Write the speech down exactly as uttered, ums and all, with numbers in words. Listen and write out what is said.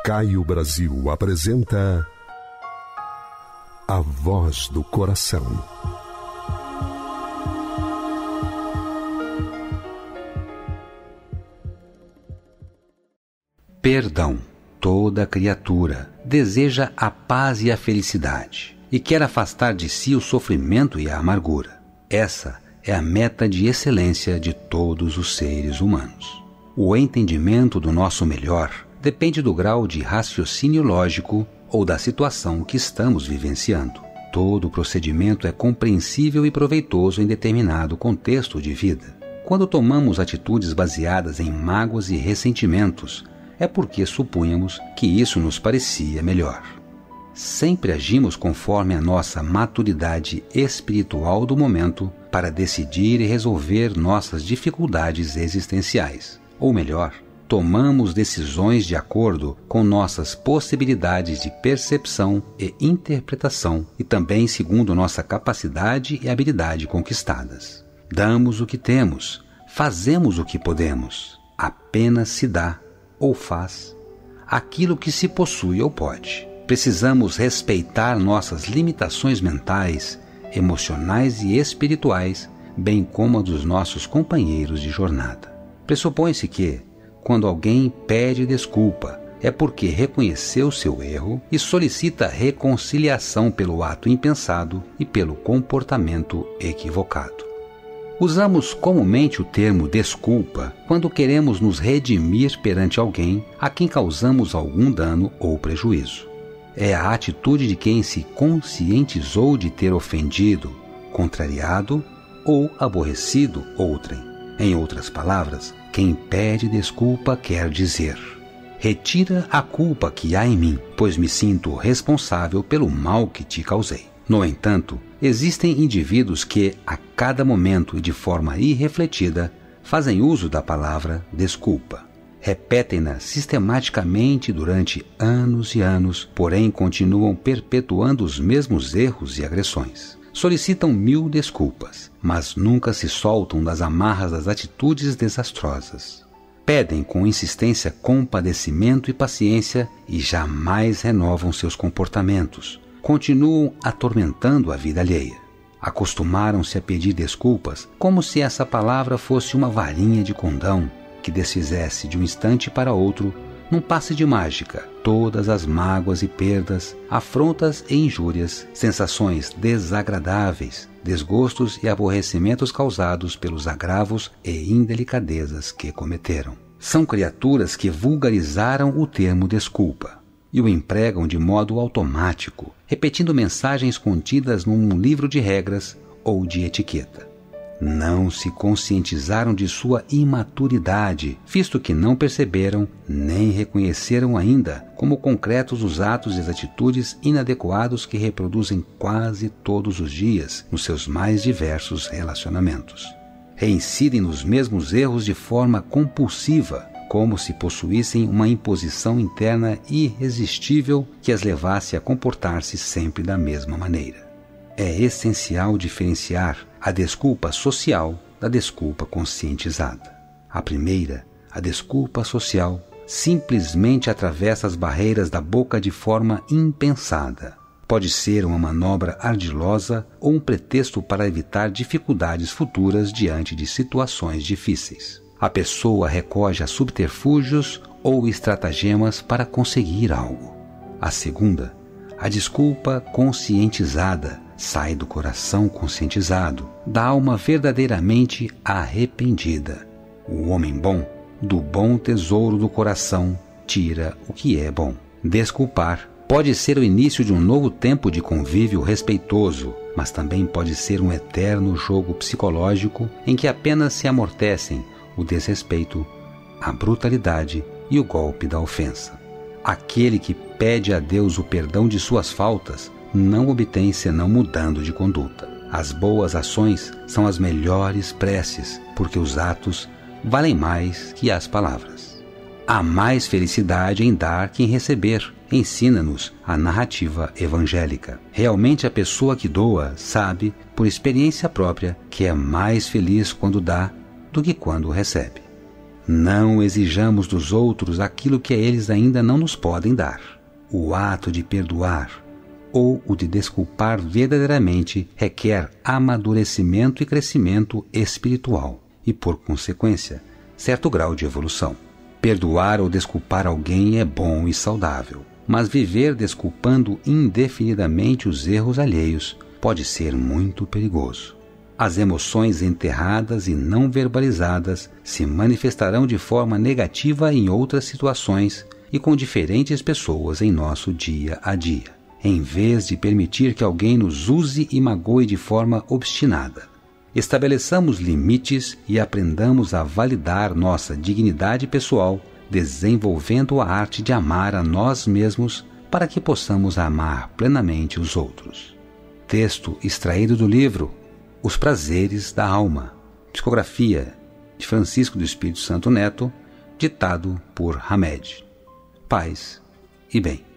Caio Brasil apresenta A Voz do Coração. Perdão. Toda criatura deseja a paz e a felicidade e quer afastar de si o sofrimento e a amargura. Essa é a meta de excelência de todos os seres humanos. O entendimento do nosso melhor depende do grau de raciocínio lógico ou da situação que estamos vivenciando. Todo procedimento é compreensível e proveitoso em determinado contexto de vida. Quando tomamos atitudes baseadas em mágoas e ressentimentos, é porque supunhamos que isso nos parecia melhor. Sempre agimos conforme a nossa maturidade espiritual do momento para decidir e resolver nossas dificuldades existenciais. Ou melhor, tomamos decisões de acordo com nossas possibilidades de percepção e interpretação e também segundo nossa capacidade e habilidade conquistadas. Damos o que temos, fazemos o que podemos, apenas se dá ou faz aquilo que se possui ou pode. Precisamos respeitar nossas limitações mentais, emocionais e espirituais, bem como a dos nossos companheiros de jornada. Pressupõe-se que, quando alguém pede desculpa, é porque reconheceu seu erro e solicita reconciliação pelo ato impensado e pelo comportamento equivocado. Usamos comumente o termo desculpa quando queremos nos redimir perante alguém a quem causamos algum dano ou prejuízo. É a atitude de quem se conscientizou de ter ofendido, contrariado ou aborrecido outrem. Em outras palavras, quem pede desculpa quer dizer: retira a culpa que há em mim, pois me sinto responsável pelo mal que te causei. No entanto, existem indivíduos que, a cada momento e de forma irrefletida, fazem uso da palavra desculpa. Repetem-na sistematicamente durante anos e anos, porém continuam perpetuando os mesmos erros e agressões. Solicitam mil desculpas, mas nunca se soltam das amarras das atitudes desastrosas. Pedem com insistência compadecimento e paciência e jamais renovam seus comportamentos. Continuam atormentando a vida alheia. Acostumaram-se a pedir desculpas como se essa palavra fosse uma varinha de condão que desfizesse de um instante para outro, num passe de mágica, todas as mágoas e perdas, afrontas e injúrias, sensações desagradáveis, desgostos e aborrecimentos causados pelos agravos e indelicadezas que cometeram. São criaturas que vulgarizaram o termo desculpa e o empregam de modo automático, repetindo mensagens contidas num livro de regras ou de etiqueta. Não se conscientizaram de sua imaturidade, visto que não perceberam nem reconheceram ainda como concretos os atos e as atitudes inadequados que reproduzem quase todos os dias nos seus mais diversos relacionamentos. Reincidem nos mesmos erros de forma compulsiva, como se possuíssem uma imposição interna irresistível que as levasse a comportar-se sempre da mesma maneira. É essencial diferenciar a desculpa social da desculpa conscientizada. A primeira, a desculpa social, simplesmente atravessa as barreiras da boca de forma impensada. Pode ser uma manobra ardilosa ou um pretexto para evitar dificuldades futuras diante de situações difíceis. A pessoa recorre a subterfúgios ou estratagemas para conseguir algo. A segunda, a desculpa conscientizada, sai do coração conscientizado, da alma verdadeiramente arrependida. O homem bom, do bom tesouro do coração, tira o que é bom. Desculpar pode ser o início de um novo tempo de convívio respeitoso, mas também pode ser um eterno jogo psicológico em que apenas se amortecem o desrespeito, a brutalidade e o golpe da ofensa. Aquele que pede a Deus o perdão de suas faltas não obtém senão mudando de conduta. As boas ações são as melhores preces, porque os atos valem mais que as palavras. Há mais felicidade em dar que em receber, ensina-nos a narrativa evangélica. Realmente a pessoa que doa sabe, por experiência própria, que é mais feliz quando dá do que quando recebe. Não exijamos dos outros aquilo que eles ainda não nos podem dar. O ato de perdoar ou o de desculpar verdadeiramente requer amadurecimento e crescimento espiritual e, por consequência, certo grau de evolução. Perdoar ou desculpar alguém é bom e saudável, mas viver desculpando indefinidamente os erros alheios pode ser muito perigoso. As emoções enterradas e não verbalizadas se manifestarão de forma negativa em outras situações e com diferentes pessoas em nosso dia a dia, em vez de permitir que alguém nos use e magoe de forma obstinada. Estabeleçamos limites e aprendamos a validar nossa dignidade pessoal, desenvolvendo a arte de amar a nós mesmos para que possamos amar plenamente os outros. Texto extraído do livro Os Prazeres da Alma, psicografia de Francisco do Espírito Santo Neto, ditado por Hamed. Paz e bem.